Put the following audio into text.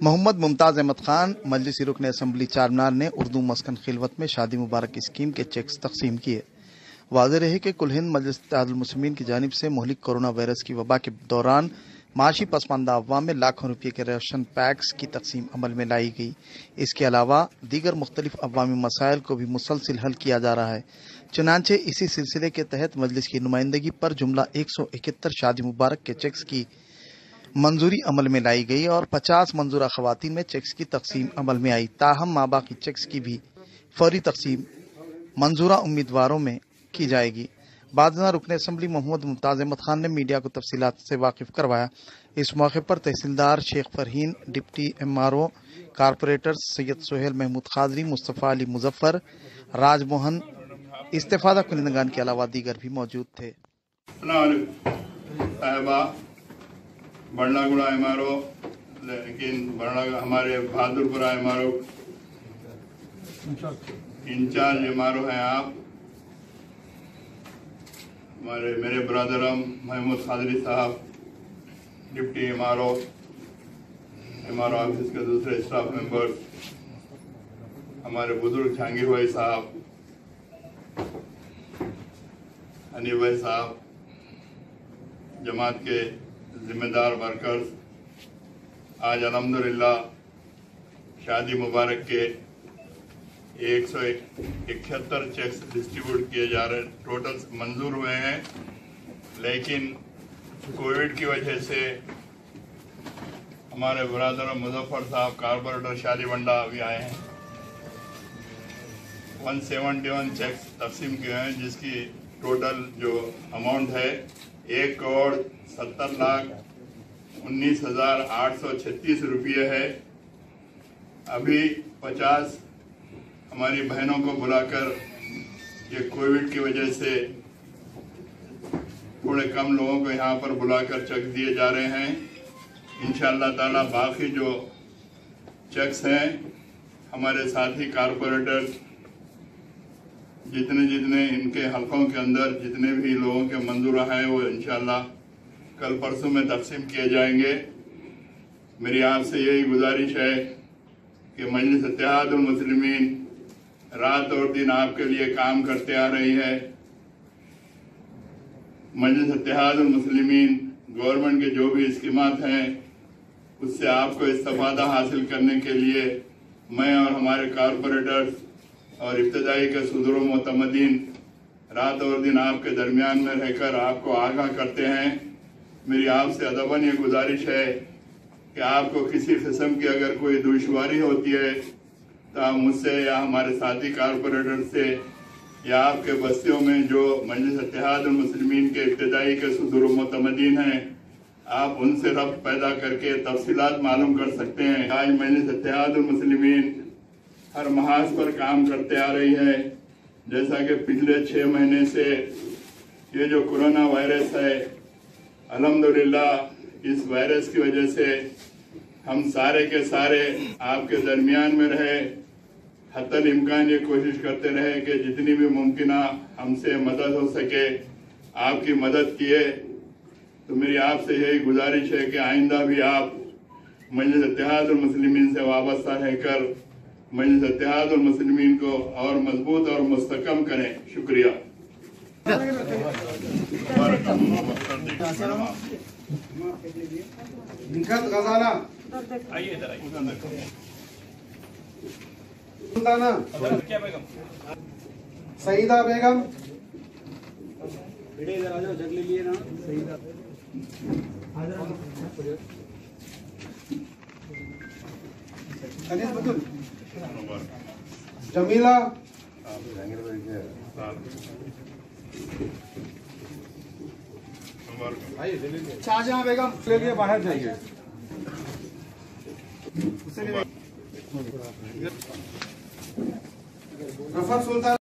मोहम्मद मुमताज अहमद खान मजलिसी रुकन असम्बली चारमीनार ने उर्दू मस्कन खिलवत में शादी मुबारक स्कीम के चेक्स तकसीम किए। वाज़ेह रहे कि कुल हिंद मजलिस इत्तेहादुल मुस्लिमीन की जानिब से मुहलिक कोरोना वायरस की वबा के दौरान माशी पसमानदा अवाम में लाखों रुपये के राशन पैक्स की तकसीम अमल में लाई गई। इसके अलावा दीगर मुख्तलिफ अवामी मसाइल को भी मुसलसिल हल किया जा रहा है। चुनांचे इसी सिलसिले के तहत मजलिस की नुमाइंदगी पर जुमला 171 शादी मुबारक के चेक्स की मंजूरी अमल में लाई गई और 50 मंजूरा खवातीन में चेक्स की तकसीम अमल में आई। ताहम माबाकी चेक्स की भी फौरी तकसीम मंजूरा उम्मीदवारों में की जाएगी। बादशाह रुकन असम्बली मोहम्मद मुमताज अहमद खान ने मीडिया को तफसीलात से वाकिफ करवाया। इस मौके पर तहसीलदार Sheikh Farheen, deputy MRO, corporators Syed Sohail Mahmood Quadri, Mustafa Ali Muzaffar, Rajmohan, इस्तेफादा कुनिंदगान के अलावा दीगर भी मौजूद थे। बड़लागुड़ा MRO, लेकिन हमारे बहादुरपुरा MRO इंचार्ज MRO हैं आप, मेरे ब्रदरम महमूद खादरी साहब, डिप्टी MRO ऑफिस के दूसरे स्टाफ मेंबर्स, हमारे बुजुर्ग जहांगीर भाई साहब, हनीफ भाई साहब, जमात के जिम्मेदार वर्कर्स, आज अल्हम्दुलिल्लाह शादी मुबारक के 171 चेक्स डिस्ट्रीब्यूट किए जा रहे, टोटल मंजूर हुए हैं, लेकिन कोविड की वजह से हमारे ब्रदर मुजफ्फर साहब कारपोरेटर शादी बंडा अभी आए हैं। 171 चेक्स तकसीम किए हैं, जिसकी टोटल जो अमाउंट है 1,70,19,836 रुपये है। अभी 50 हमारी बहनों को बुलाकर, ये कोविड की वजह से थोड़े कम लोगों को यहाँ पर बुलाकर चेक दिए जा रहे हैं। इंशाअल्लाह ताला बाकी जो चेक्स हैं हमारे साथी कारपोरेटर जितने इनके हलकों के अंदर जितने भी लोगों के मंजूर हैं वो इंशाअल्लाह कल परसों में तकसीम किए जाएंगे। मेरी आपसे यही गुजारिश है कि मजलिस इत्तेहादुल मुस्लिमीन रात और दिन आपके लिए काम करते आ रही है। मजलिस इत्तेहादुल मुस्लिमीन गवर्नमेंट के जो भी स्कीमात हैं उससे आपको इस्तेफादा हासिल करने के लिए मैं और हमारे कारपोरेटर्स और इब्तदाई के सुदूर मोतमदीन रात और दिन आपके दरमियान में रहकर आपको आगाह करते हैं। मेरी आपसे अदबन ये गुजारिश है कि आपको किसी किस्म की अगर कोई दुश्वारी होती है तो आप मुझसे या हमारे साथी कारपोरेटर से या आपके बस्तियों में जो मजलिस इत्तेहादुल मुस्लिमीन के इब्तदाई के सुदूर मोतमदीन हैं आप उनसे रब्त पैदा करके तफसीलात मालूम कर सकते हैं। आज मजलिस इत्तेहादुल मुस्लिमीन हर महाज पर काम करते आ रही है। जैसा कि पिछले 6 महीने से ये जो कोरोना वायरस है, अल्हम्दुलिल्लाह इस वायरस की वजह से हम सारे के सारे आपके दरमियान में रहे, हत्तल इम्कान ये कोशिश करते रहे कि जितनी भी मुमकिन हमसे मदद हो सके आपकी मदद किए। तो मेरी आपसे यही गुजारिश है कि आइंदा भी आप मजलिस इत्तेहादुल मुस्लिमीन से वाबस्ता रहकर मजलिस इत्तेहादुल मुस्लिमीन को और मजबूत और मुस्तकम करें। शुक्रिया। सईदा बेगम, अनीस बतुल, जमीला, शाहजहां बेगम ले लिए बाहर जाइए। रफत सुल्तान।